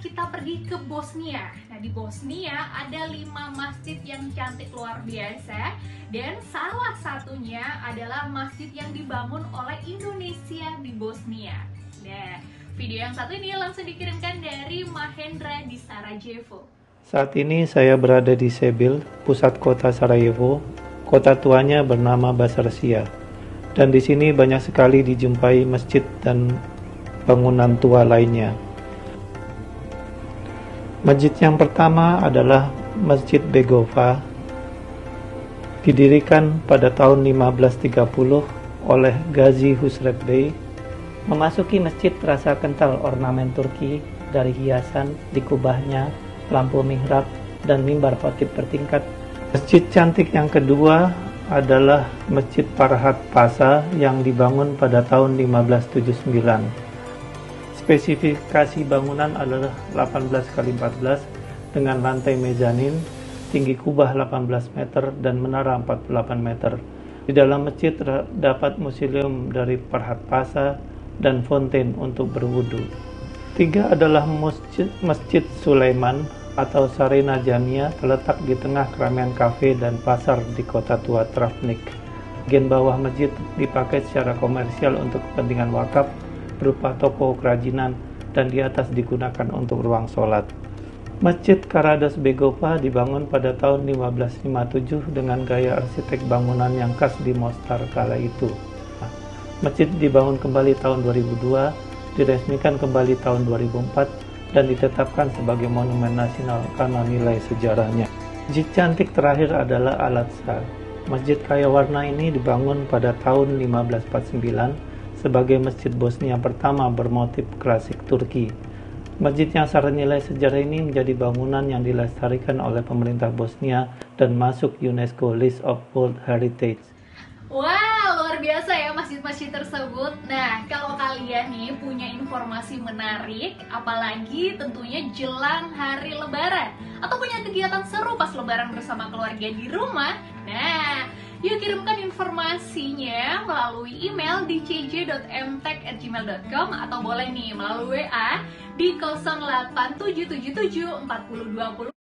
kita pergi ke Bosnia. Nah, di Bosnia ada 5 masjid yang cantik luar biasa, dan salah satunya adalah masjid yang dibangun oleh Indonesia di Bosnia. Nah, video yang satu ini langsung dikirimkan dari Mahendra di Sarajevo. Saat ini saya berada di Sebil, pusat kota Sarajevo. Kota tuanya bernama Basarcia. Dan di sini banyak sekali dijumpai masjid dan bangunan tua lainnya. Masjid yang pertama adalah Masjid Begova, didirikan pada tahun 1530 oleh Gazi Husrev Bey. Memasuki masjid terasa kental ornamen Turki dari hiasan di kubahnya, lampu mihrab, dan mimbar khotib bertingkat. Masjid cantik yang kedua adalah Masjid Farhat Pasha yang dibangun pada tahun 1579. Spesifikasi bangunan adalah 18x14 dengan lantai mezanin, tinggi kubah 18 meter dan menara 48 meter. Di dalam masjid terdapat museum dari Farhat Pasha dan fonten untuk berwudu. 3 adalah Masjid Sulaiman atau Sarena Jamia, terletak di tengah keramaian kafe dan pasar di kota tua Travnik. Bagian bawah masjid dipakai secara komersial untuk kepentingan wakaf berupa toko kerajinan, dan di atas digunakan untuk ruang sholat. Masjid Karados Begova dibangun pada tahun 1557 dengan gaya arsitek bangunan yang khas di Mostar kala itu. Masjid dibangun kembali tahun 2002, diresmikan kembali tahun 2004, dan ditetapkan sebagai monumen nasional karena nilai sejarahnya. Masjid cantik terakhir adalah Al-Aqsa. Masjid kaya warna ini dibangun pada tahun 1549 sebagai masjid Bosnia pertama bermotif klasik Turki. Masjid yang syarat nilai sejarah ini menjadi bangunan yang dilestarikan oleh pemerintah Bosnia dan masuk UNESCO List of World Heritage. Wah, luar biasa ya masjid-masjid tersebut. Nah, kalau kalian nih punya informasi menarik, apalagi tentunya jelang hari Lebaran, atau punya kegiatan seru pas Lebaran bersama keluarga di rumah, nah, yuk kirimkan informasinya melalui email di cj.mtek@gmail.com atau boleh nih melalui WA di 08777 4020